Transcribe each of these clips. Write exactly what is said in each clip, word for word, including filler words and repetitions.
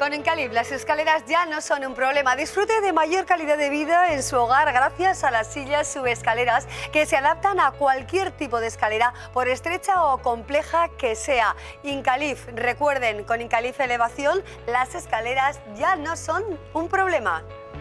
Con Incalif, las escaleras ya no son un problema. Disfrute de mayor calidad de vida en su hogar gracias a las sillas subescaleras que se adaptan a cualquier tipo de escalera, por estrecha o compleja que sea. Incalif, recuerden, con Incalif Elevación, las escaleras ya no son un problema.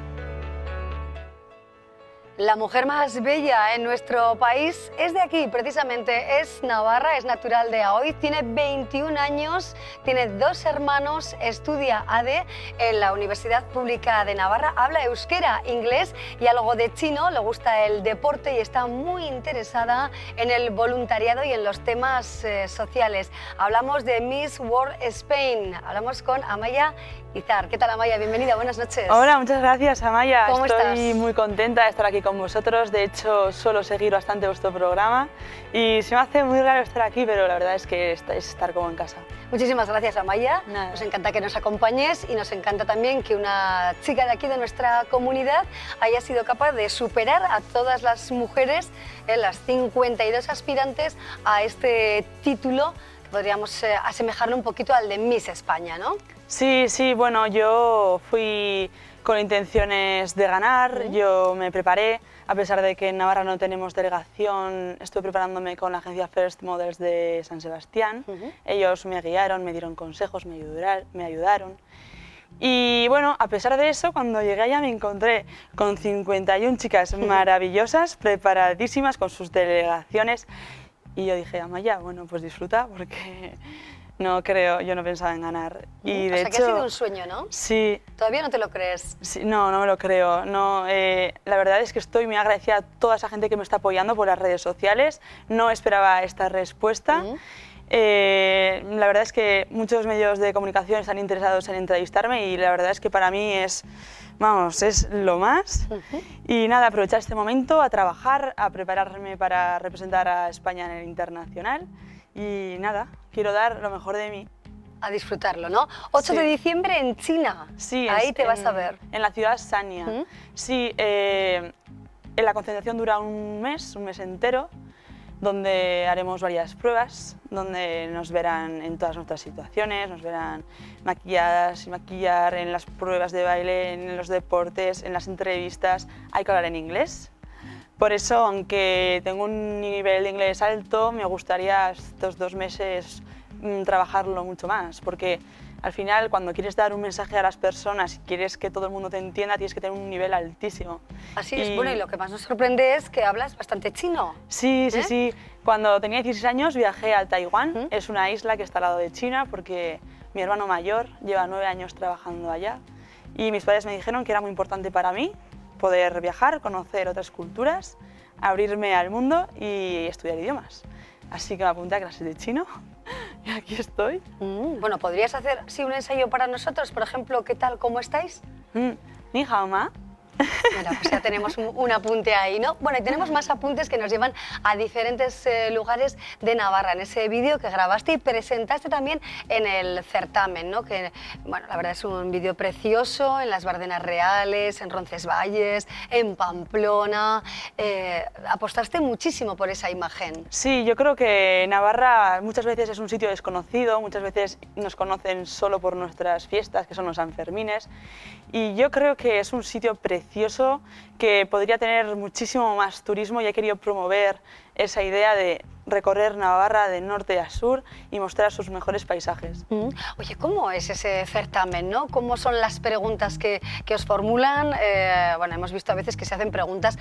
La mujer más bella en nuestro país es de aquí, precisamente, es navarra, es natural de Aoiz, tiene veintiún años, tiene dos hermanos, estudia A D en la Universidad Pública de Navarra, habla euskera, inglés y algo de chino, le gusta el deporte y está muy interesada en el voluntariado y en los temas eh, sociales. Hablamos de Miss World Spain, hablamos con Amaya Izar. ¿Qué tal, Amaya? Bienvenida, buenas noches. Hola, muchas gracias, Amaya. ¿Cómo Estoy estás? muy contenta de estar aquí con vosotros. De hecho, suelo seguir bastante vuestro programa y se me hace muy raro estar aquí, pero la verdad es que es estar como en casa. Muchísimas gracias, Amaya. Nada. Nos encanta que nos acompañes y nos encanta también que una chica de aquí, de nuestra comunidad, haya sido capaz de superar a todas las mujeres, eh, las cincuenta y dos aspirantes a este título, que podríamos eh, asemejarlo un poquito al de Miss España, ¿no? Sí, sí, bueno, yo fui con intenciones de ganar, ¿Mm? yo me preparé, a pesar de que en Navarra no tenemos delegación, estuve preparándome con la agencia First Models de San Sebastián. Uh-huh. Ellos me guiaron, me dieron consejos, me ayudaron, me ayudaron. Y bueno, a pesar de eso, cuando llegué allá me encontré con cincuenta y una chicas maravillosas, preparadísimas, con sus delegaciones, y yo dije, Amaya, bueno, pues disfruta, porque no creo, yo no pensaba en ganar. Y de o sea, hecho, que ha sido un sueño, ¿no? Sí. ¿Todavía no te lo crees? Sí, no, no me lo creo. No, eh, la verdad es que estoy muy agradecida a toda esa gente que me está apoyando por las redes sociales. No esperaba esta respuesta. Uh-huh. Eh, la verdad es que muchos medios de comunicación están interesados en entrevistarme y la verdad es que para mí es, vamos, es lo más. Uh-huh. Y nada, aprovechar este momento a trabajar, a prepararme para representar a España en el internacional y nada, quiero dar lo mejor de mí. A disfrutarlo, ¿no? ocho Sí. de diciembre en China. Sí, ahí es te vas en, a ver. En la ciudad Sanya. ¿Mm? Sí, eh, en la concentración dura un mes, un mes entero, donde haremos varias pruebas, donde nos verán en todas nuestras situaciones, nos verán maquilladas y maquillar, en las pruebas de baile, en los deportes, en las entrevistas. Hay que hablar en inglés. Por eso, aunque tengo un nivel de inglés alto, me gustaría estos dos meses mmm, trabajarlo mucho más, porque al final, cuando quieres dar un mensaje a las personas y quieres que todo el mundo te entienda, tienes que tener un nivel altísimo. Así y... es, bueno, y lo que más nos sorprende es que hablas bastante chino. Sí, sí, ¿Eh? sí. Cuando tenía dieciséis años viajé a Taiwán, ¿Mm? es una isla que está al lado de China, porque mi hermano mayor lleva nueve años trabajando allá y mis padres me dijeron que era muy importante para mí poder viajar, conocer otras culturas, abrirme al mundo y estudiar idiomas. Así que me apunté a clases de chino y aquí estoy. Mm, bueno, ¿podrías hacer sí, un ensayo para nosotros? Por ejemplo, ¿qué tal? ¿Cómo estáis? Mm, Ni hao ma. Mira, pues ya tenemos un, un apunte ahí, ¿no? Bueno, y tenemos más apuntes que nos llevan a diferentes eh, lugares de Navarra. En ese vídeo que grabaste y presentaste también en el certamen, ¿no? Que, bueno, la verdad es un vídeo precioso en las Bardenas Reales, en Roncesvalles, en Pamplona. Eh, apostaste muchísimo por esa imagen. Sí, yo creo que Navarra muchas veces es un sitio desconocido, muchas veces nos conocen solo por nuestras fiestas, que son los Sanfermines, y yo creo que es un sitio precioso que podría tener muchísimo más turismo y he querido promover esa idea de recorrer Navarra de norte a sur y mostrar sus mejores paisajes. Mm. Oye, ¿cómo es ese certamen, no? ¿Cómo son las preguntas que, que os formulan? Eh, bueno, hemos visto a veces que se hacen preguntas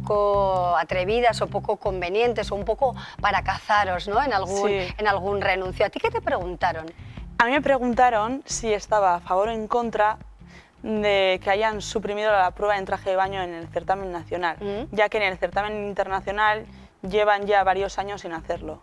poco atrevidas o poco convenientes o un poco para cazaros, ¿no? En algún, Sí. en algún renuncio. ¿A ti qué te preguntaron? A mí me preguntaron si estaba a favor o en contra de que hayan suprimido la prueba en traje de baño en el certamen nacional, Mm. ya que en el certamen internacional llevan ya varios años sin hacerlo.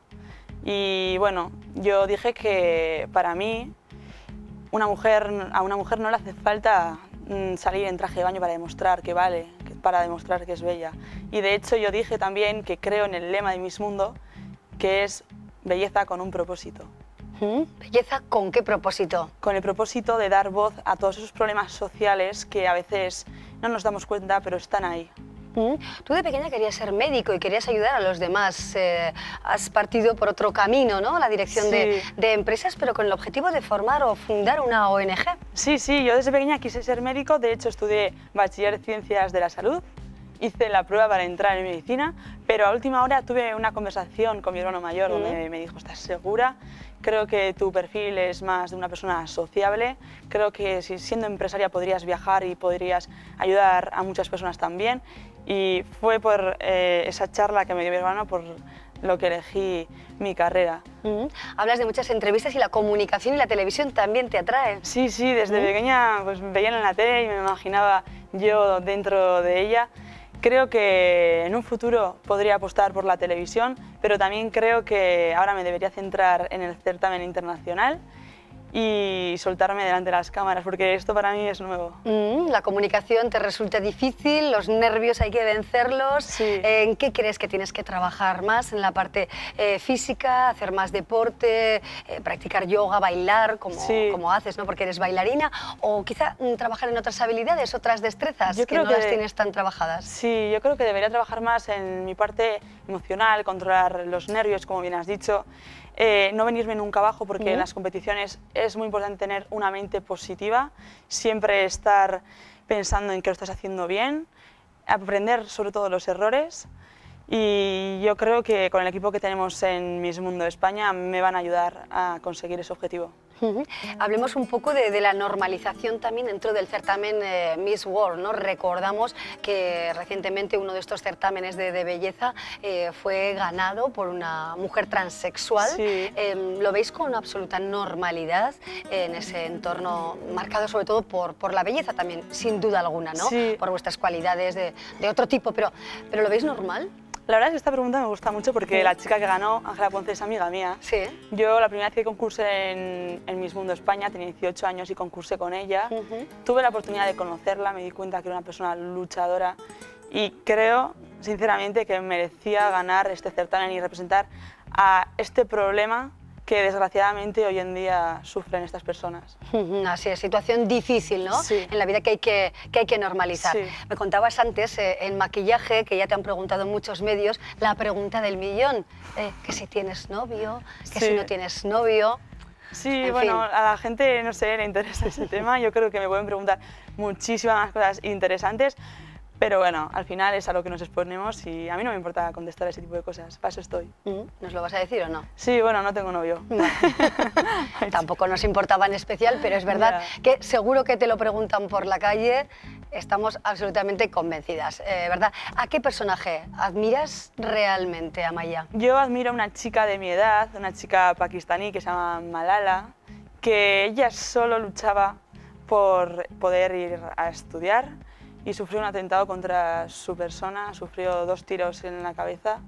Y bueno, yo dije que para mí una mujer, a una mujer no le hace falta mm, salir en traje de baño para demostrar que vale, que- para demostrar que es bella. Y de hecho yo dije también que creo en el lema de Miss Mundo, que es belleza con un propósito. ¿Mm? ¿Belleza con qué propósito? Con el propósito de dar voz a todos esos problemas sociales que a veces no nos damos cuenta, pero están ahí. Mm. Tú de pequeña querías ser médico y querías ayudar a los demás. Eh, has partido por otro camino, ¿no? La dirección Sí. de, de empresas, pero con el objetivo de formar o fundar una O N G. Sí, sí, yo desde pequeña quise ser médico, de hecho estudié bachiller en Ciencias de la Salud, hice la prueba para entrar en medicina, pero a última hora tuve una conversación con mi hermano mayor donde Mm. me dijo, ¿estás segura? Creo que tu perfil es más de una persona sociable, creo que si siendo empresaria podrías viajar y podrías ayudar a muchas personas también, y fue por eh, esa charla que me dio mi hermano por lo que elegí mi carrera. Mm. Hablas de muchas entrevistas y la comunicación y la televisión también te atrae. Sí, sí, desde ¿Mm? pequeña pues, veía en la tele y me imaginaba yo dentro de ella. Creo que en un futuro podría apostar por la televisión, pero también creo que ahora me debería centrar en el certamen internacional y soltarme delante de las cámaras, porque esto para mí es nuevo. Mm, la comunicación te resulta difícil, los nervios hay que vencerlos. Sí. Eh, ¿En qué crees que tienes que trabajar más? ¿En la parte eh, física, hacer más deporte, eh, practicar yoga, bailar, como, Sí. como haces, ¿no? Porque eres bailarina? ¿O quizá mm, trabajar en otras habilidades, otras destrezas Yo que creo no que- las tienes tan trabajadas? Sí, yo creo que debería trabajar más en mi parte emocional, controlar los nervios, como bien has dicho, eh, no venirme nunca abajo, porque Ujú. en las competiciones es muy importante tener una mente positiva, siempre estar pensando en que lo estás haciendo bien, aprender sobre todo los errores, y yo creo que con el equipo que tenemos en Miss Mundo España me van a ayudar a conseguir ese objetivo. Ujú. Hablemos un poco de, de la normalización también dentro del certamen eh, Miss World, ¿no? Recordamos que recientemente uno de estos certámenes de, de belleza eh, fue ganado por una mujer transexual. Sí. Eh, ¿Lo veis con absoluta normalidad en ese entorno marcado sobre todo por, por la belleza también, sin duda alguna, ¿no? Sí. Por vuestras cualidades de, de otro tipo, pero, pero ¿lo veis normal? La verdad es que esta pregunta me gusta mucho porque Sí. la chica que ganó, Ángela Ponce, es amiga mía. Sí. Yo la primera vez que concursé en, en Miss Mundo España tenía dieciocho años y concursé con ella. Ujú. Tuve la oportunidad de conocerla, me di cuenta que era una persona luchadora y creo, sinceramente, que merecía ganar este certamen y representar a este problema que desgraciadamente hoy en día sufren estas personas. Ujú, así es, situación difícil, ¿no? Sí. En la vida que hay que, que, hay que normalizar. Sí. Me contabas antes, eh, en maquillaje, que ya te han preguntado en muchos medios, la pregunta del millón, eh, que si tienes novio, que Sí. si no tienes novio. Sí, En bueno, fin. a la gente, no sé, le interesa ese tema. Yo creo que me pueden preguntar muchísimas más cosas interesantes, pero bueno, al final es a lo que nos exponemos y a mí no me importa contestar ese tipo de cosas, para eso estoy. Mm, ¿Nos lo vas a decir o no? Sí, bueno, no tengo novio. Tampoco nos importaba en especial, pero es verdad Ya. que seguro que te lo preguntan por la calle, estamos absolutamente convencidas, eh, ¿verdad? ¿A qué personaje admiras realmente, Amaya? Yo admiro a una chica de mi edad, una chica pakistaní que se llama Malala, que ella solo luchaba por poder ir a estudiar y sufrió un atentado contra su persona, sufrió dos tiros en la cabeza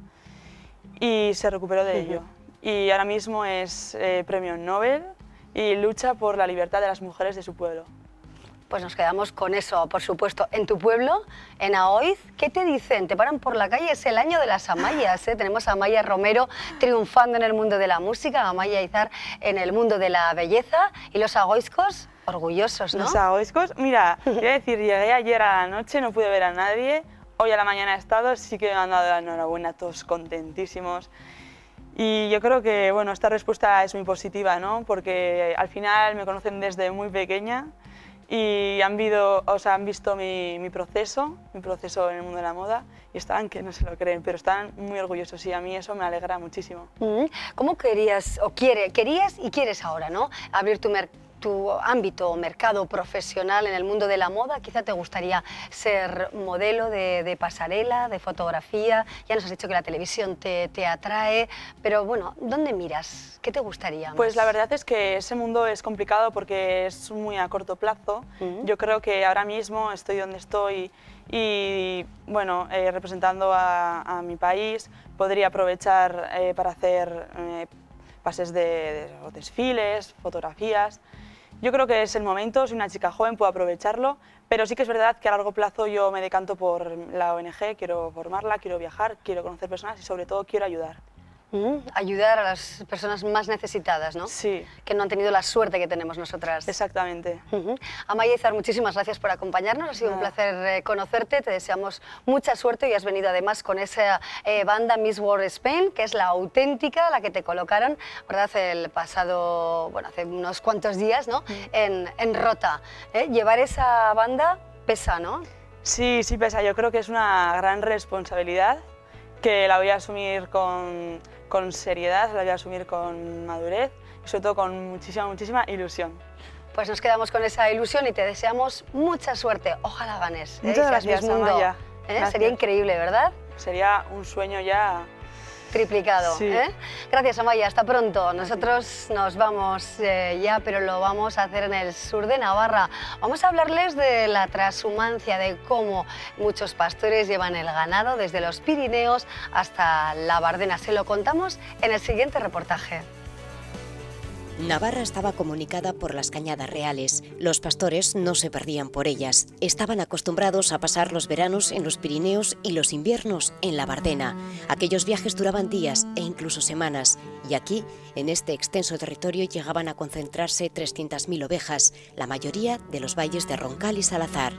y se recuperó de ello. Y ahora mismo es eh, premio Nobel y lucha por la libertad de las mujeres de su pueblo. Pues nos quedamos con eso, por supuesto. En tu pueblo, en Aoiz, ¿qué te dicen? Te paran por la calle, es el año de las Amayas, ¿eh? Tenemos a Amaya Romero triunfando en el mundo de la música, a Amaya Izar en el mundo de la belleza, y los agoizcos orgullosos, ¿no? Los agoizcos, mira, te voy a decir, llegué ayer a la noche, no pude ver a nadie, hoy a la mañana he estado, sí que me han dado la enhorabuena, todos contentísimos. Y yo creo que, bueno, esta respuesta es muy positiva, ¿no? Porque al final me conocen desde muy pequeña y han, vido, o sea, han visto mi, mi proceso, mi proceso en el mundo de la moda, y están que no se lo creen, pero están muy orgullosos y a mí eso me alegra muchísimo. ¿Cómo querías, o quiere, querías y quieres ahora, ¿no? Abrir tu mercado? Tu ámbito o mercado profesional en el mundo de la moda, quizá te gustaría ser modelo de, de pasarela, de fotografía, ya nos has dicho que la televisión te, te atrae, pero bueno, ¿dónde miras? ¿Qué te gustaría más? Pues la verdad es que ese mundo es complicado porque es muy a corto plazo. Uh-huh. Yo creo que ahora mismo estoy donde estoy y, bueno, eh, representando a, a mi país, podría aprovechar eh, para hacer eh, pases de, de o desfiles, fotografías. Yo creo que es el momento, soy una chica joven, puedo aprovecharlo, pero sí que es verdad que a largo plazo yo me decanto por la O N G, quiero formarla, quiero viajar, quiero conocer personas y sobre todo quiero ayudar. Mm, ayudar a las personas más necesitadas, ¿no? Sí. Que no han tenido la suerte que tenemos nosotras. Exactamente. Uh-huh. Amaya Izar, muchísimas gracias por acompañarnos, ha sido un placer eh, conocerte, te deseamos mucha suerte y has venido además con esa eh, banda Miss World Spain, que es la auténtica, la que te colocaron, ¿verdad?, el pasado, bueno, hace unos cuantos días, ¿no?, uh-huh. en, en Rota. ¿Eh? Llevar esa banda pesa, ¿no? Sí, sí pesa, yo creo que es una gran responsabilidad que la voy a asumir con, con seriedad, la voy a asumir con madurez y sobre todo con muchísima, muchísima ilusión. Pues nos quedamos con esa ilusión y te deseamos mucha suerte. Ojalá ganes. Muchas ¿eh? gracias, Mundo, Amaya. ¿eh? Gracias. Sería increíble, ¿verdad? Sería un sueño ya... triplicado. Sí. ¿eh? Gracias, Amaya, hasta pronto. Nosotros nos vamos eh, ya, pero lo vamos a hacer en el sur de Navarra. Vamos a hablarles de la trashumancia, de cómo muchos pastores llevan el ganado desde los Pirineos hasta la Bardena. Se lo contamos en el siguiente reportaje. Navarra estaba comunicada por las cañadas reales. Los pastores no se perdían por ellas. Estaban acostumbrados a pasar los veranos en los Pirineos y los inviernos en la Bardena. Aquellos viajes duraban días e incluso semanas. Y aquí, en este extenso territorio, llegaban a concentrarse trescientas mil ovejas, la mayoría de los valles de Roncal y Salazar.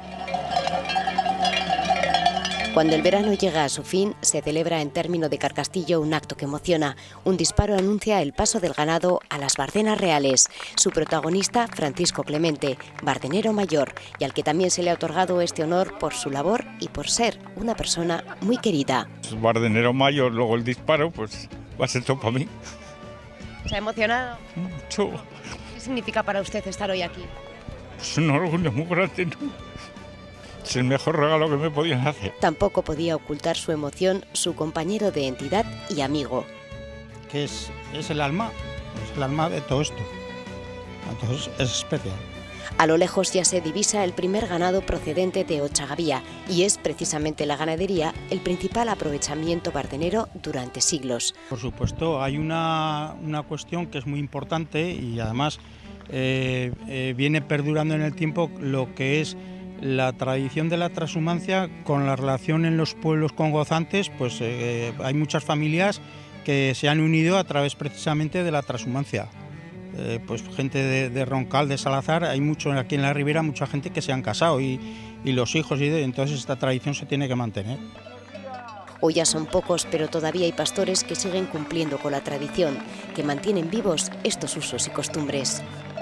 Cuando el verano llega a su fin, se celebra en término de Carcastillo un acto que emociona. Un disparo anuncia el paso del ganado a las Bardenas reales. Su protagonista, Francisco Clemente, bardenero mayor, y al que también se le ha otorgado este honor por su labor y por ser una persona muy querida. Bardenero mayor, luego el disparo, pues va a ser todo para mí. ¿Se ha emocionado? Mucho. ¿Qué significa para usted estar hoy aquí? Es un orgullo muy grande, ¿no? Es el mejor regalo que me podían hacer. Tampoco podía ocultar su emoción su compañero de entidad y amigo. Que es, es el alma, es el alma de todo esto. Entonces es especial. A lo lejos ya se divisa el primer ganado procedente de Ochagavía y es precisamente la ganadería el principal aprovechamiento bardenero durante siglos. Por supuesto, hay una, una cuestión que es muy importante y además eh, eh, viene perdurando en el tiempo lo que es la tradición de la trashumancia con la relación en los pueblos congozantes. Pues eh, hay muchas familias que se han unido a través precisamente de la trashumancia. Eh, pues gente de, de Roncal, de Salazar, hay mucho aquí en la Ribera, mucha gente que se han casado y, y los hijos, y de, entonces esta tradición se tiene que mantener. Hoy ya son pocos, pero todavía hay pastores que siguen cumpliendo con la tradición, que mantienen vivos estos usos y costumbres.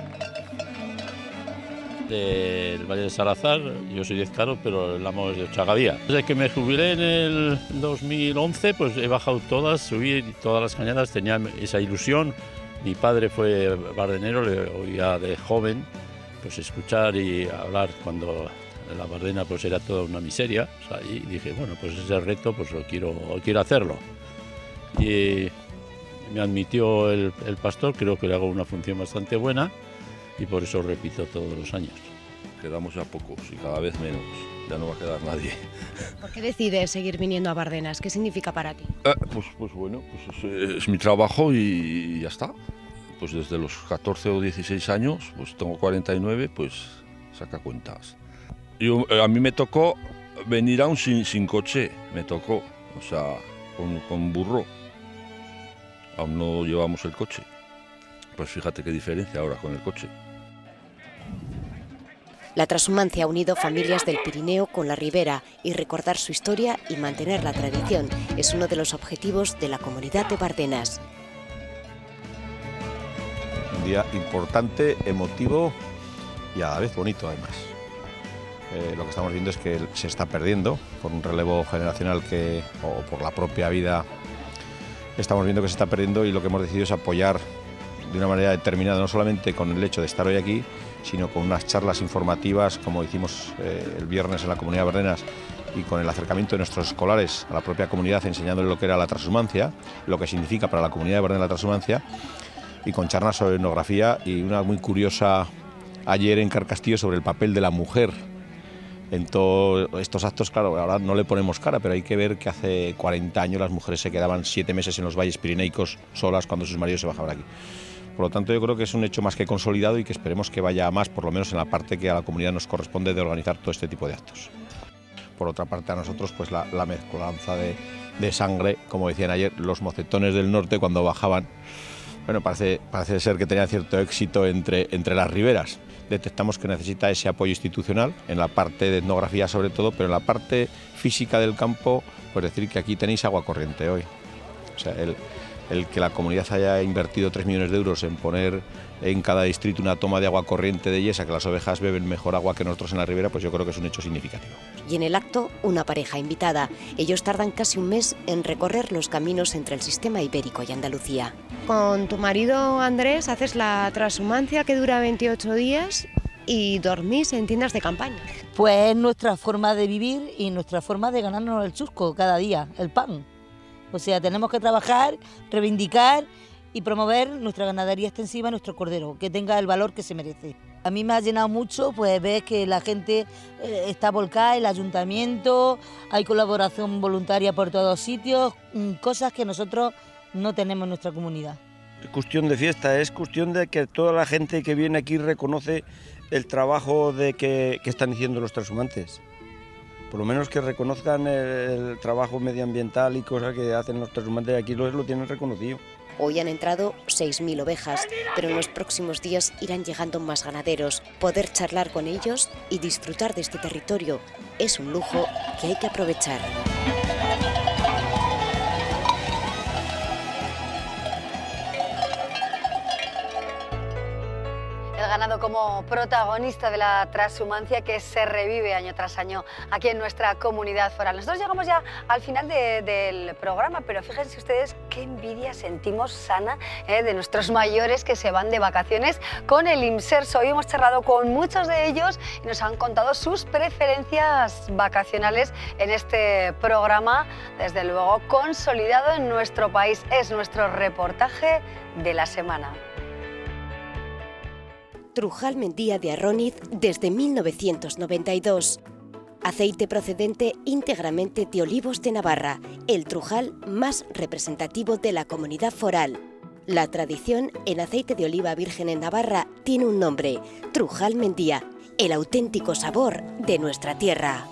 Del Valle de Salazar, yo soy de Ezcaro, pero el amo es de Ochagavía. Desde que me jubilé en el dos mil once, pues he bajado todas, subí todas las cañadas, tenía esa ilusión. Mi padre fue bardenero, le oía de joven, pues escuchar y hablar cuando la bardena pues era toda una miseria. O sea, y dije, bueno, pues ese reto pues lo quiero, quiero hacerlo. Y me admitió el, el pastor, creo que le hago una función bastante buena. Y por eso repito todos los años. Quedamos ya pocos y cada vez menos, ya no va a quedar nadie. ¿Por qué decides seguir viniendo a Bardenas? ¿Qué significa para ti? Eh, pues, pues bueno, pues es, es mi trabajo y ya está. Pues desde los catorce o dieciséis años, pues tengo cuarenta y nueve, pues saca cuentas. Yo, a mí me tocó venir aún sin, sin coche, me tocó, o sea, con, con burro. Aún no llevamos el coche. Pues fíjate qué diferencia ahora con el coche. La trashumancia ha unido familias del Pirineo con la Ribera y recordar su historia y mantener la tradición es uno de los objetivos de la comunidad de Bardenas. Un día importante, emotivo y a la vez bonito además. Eh, lo que estamos viendo es que se está perdiendo por un relevo generacional que, o por la propia vida, estamos viendo que se está perdiendo y lo que hemos decidido es apoyar de una manera determinada, no solamente con el hecho de estar hoy aquí, sino con unas charlas informativas, como hicimos eh, el viernes en la comunidad de Bardenas, y con el acercamiento de nuestros escolares a la propia comunidad, enseñándoles lo que era la trashumancia, lo que significa para la comunidad de Bardenas la trashumancia, y con charlas sobre etnografía y una muy curiosa ayer en Carcastillo sobre el papel de la mujer en todos estos actos. Claro, ahora no le ponemos cara, pero hay que ver que hace cuarenta años las mujeres se quedaban siete meses en los valles pireneicos solas cuando sus maridos se bajaban aquí. Por lo tanto, yo creo que es un hecho más que consolidado y que esperemos que vaya a más, por lo menos en la parte que a la comunidad nos corresponde de organizar todo este tipo de actos. por otra parte a nosotros pues la, la mezcolanza de, de sangre, como decían ayer, los mocetones del norte cuando bajaban, bueno, parece, parece ser que tenían cierto éxito entre, entre las riberas. Detectamos que necesita ese apoyo institucional, en la parte de etnografía sobre todo, pero en la parte física del campo, pues decir que aquí tenéis agua corriente hoy. O sea, el, el que la comunidad haya invertido tres millones de euros en poner en cada distrito una toma de agua corriente de Yesa, que las ovejas beben mejor agua que nosotros en la ribera, pues yo creo que es un hecho significativo. Y en el acto, una pareja invitada. Ellos tardan casi un mes en recorrer los caminos entre el sistema ibérico y Andalucía. Con tu marido Andrés haces la transhumancia que dura veintiocho días y dormís en tiendas de campaña. Pues es nuestra forma de vivir y nuestra forma de ganarnos el chusco cada día, el pan. O sea, tenemos que trabajar, reivindicar y promover nuestra ganadería extensiva, nuestro cordero, que tenga el valor que se merece. A mí me ha llenado mucho pues ver que la gente eh, está volcada, el ayuntamiento, hay colaboración voluntaria por todos sitios, cosas que nosotros no tenemos en nuestra comunidad. Es cuestión de fiesta, es cuestión de que toda la gente que viene aquí reconoce el trabajo de que, que están haciendo los transhumantes. Por lo menos que reconozcan el, el trabajo medioambiental y cosas que hacen los transhumantes, aquí lo, lo tienen reconocido. Hoy han entrado seis mil ovejas, pero en los próximos días irán llegando más ganaderos. Poder charlar con ellos y disfrutar de este territorio es un lujo que hay que aprovechar. El ganado como protagonista de la transhumancia que se revive año tras año aquí en nuestra comunidad foral. Nosotros llegamos ya al final de, del programa, pero fíjense ustedes qué envidia sentimos sana eh, de nuestros mayores que se van de vacaciones con el IMSERSO. Hoy hemos charlado con muchos de ellos y nos han contado sus preferencias vacacionales en este programa, desde luego consolidado en nuestro país. Es nuestro reportaje de la semana. Trujal Mendía de Arróniz desde mil novecientos noventa y dos. Aceite procedente íntegramente de olivos de Navarra, el trujal más representativo de la comunidad foral. La tradición en aceite de oliva virgen en Navarra tiene un nombre, Trujal Mendía, el auténtico sabor de nuestra tierra.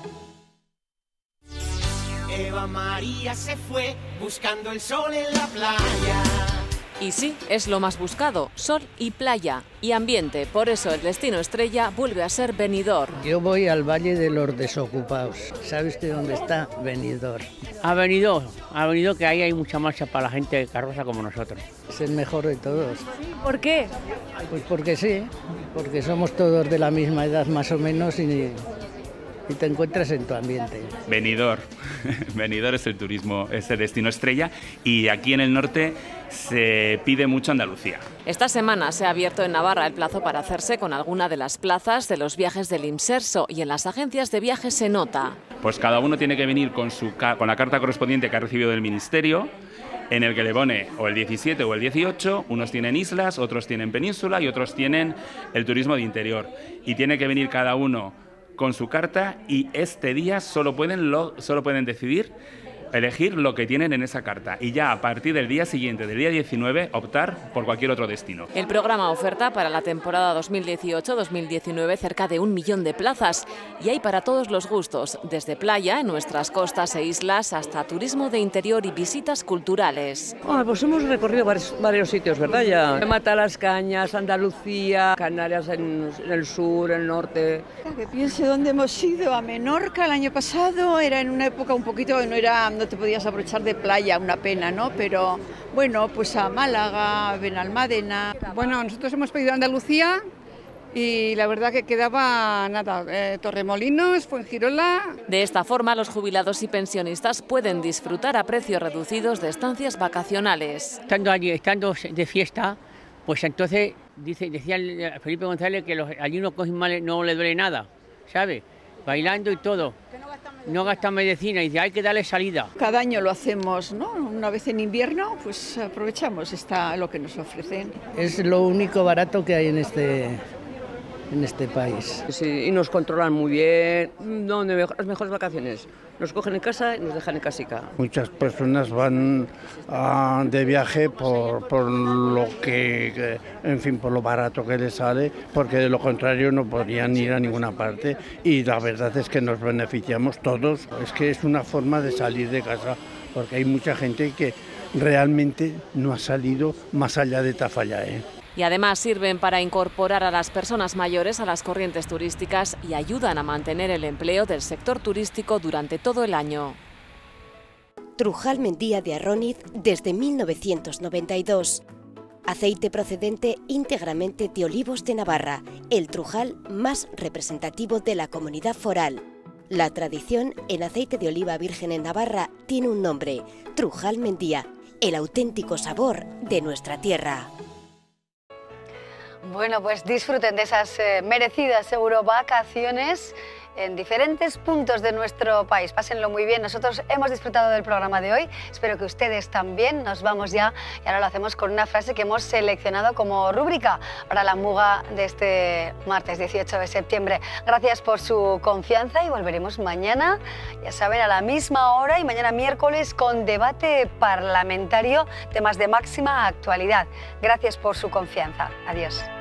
Eva María se fue buscando el sol en la playa. Y sí, es lo más buscado, sol y playa y ambiente. Por eso el destino estrella vuelve a ser Benidorm. Yo voy al Valle de los Desocupados. ¿Sabe usted dónde está Benidorm? A Benidorm, a Benidorm, que ahí hay mucha marcha para la gente de carroza como nosotros. Es el mejor de todos. ¿Por qué? Pues porque sí, porque somos todos de la misma edad más o menos y... y te encuentras en tu ambiente. Benidorm. Benidorm es el turismo, es el destino estrella y aquí en el norte se pide mucho Andalucía. Esta semana se ha abierto en Navarra el plazo para hacerse con alguna de las plazas de los viajes del IMSERSO y en las agencias de viajes se nota. Pues cada uno tiene que venir con, su, con la carta correspondiente que ha recibido del Ministerio, en el que le pone o el diecisiete o el dieciocho, unos tienen islas, otros tienen península y otros tienen el turismo de interior. Y tiene que venir cada uno con su carta y este día solo pueden, lo, solo pueden decidir elegir lo que tienen en esa carta y ya a partir del día siguiente, del día diecinueve, optar por cualquier otro destino. El programa oferta para la temporada dos mil dieciocho dos mil diecinueve cerca de un millón de plazas y hay para todos los gustos, desde playa en nuestras costas e islas hasta turismo de interior y visitas culturales. Oh, pues hemos recorrido varios, varios sitios, ¿verdad? Ya Matalascañas, Andalucía, Canarias en, en el sur, el norte. Que piense dónde hemos ido, a Menorca el año pasado, era en una época un poquito, no era... no te podías aprovechar de playa, una pena, ¿no? Pero bueno, pues a Málaga, a Benalmádena. Bueno, nosotros hemos pedido Andalucía y la verdad que quedaba nada, eh, Torremolinos, Fuengirola. De esta forma, los jubilados y pensionistas pueden disfrutar a precios reducidos de estancias vacacionales. Estando allí, estando de fiesta, pues entonces dice, decía Felipe González que los, allí no cogen mal, no le duele nada, ¿sabe? Bailando y todo. No gastan medicina y dice, hay que darle salida. Cada año lo hacemos, ¿no? Una vez en invierno, pues aprovechamos esta, lo que nos ofrecen. Es lo único barato que hay en este, en este país. Sí, y nos controlan muy bien. ¿Dónde mejor, las mejores vacaciones? Nos cogen en casa y nos dejan en casica. Muchas personas van uh, de viaje por, por lo que, en fin, por lo barato que les sale, porque de lo contrario no podrían ir a ninguna parte. Y la verdad es que nos beneficiamos todos. Es que es una forma de salir de casa, porque hay mucha gente que realmente no ha salido más allá de Tafalla, ¿eh? Y además sirven para incorporar a las personas mayores a las corrientes turísticas y ayudan a mantener el empleo del sector turístico durante todo el año. Trujal Mendía de Arróniz desde mil novecientos noventa y dos. Aceite procedente íntegramente de olivos de Navarra, el trujal más representativo de la comunidad foral. La tradición en aceite de oliva virgen en Navarra tiene un nombre, Trujal Mendía, el auténtico sabor de nuestra tierra. Bueno, pues disfruten de esas eh, merecidas seguro vacaciones en diferentes puntos de nuestro país. Pásenlo muy bien. Nosotros hemos disfrutado del programa de hoy. Espero que ustedes también. Nos vamos ya y ahora lo hacemos con una frase que hemos seleccionado como rúbrica para la Muga de este martes dieciocho de septiembre. Gracias por su confianza y volveremos mañana, ya saben, a la misma hora y mañana miércoles con debate parlamentario, temas de máxima actualidad. Gracias por su confianza. Adiós.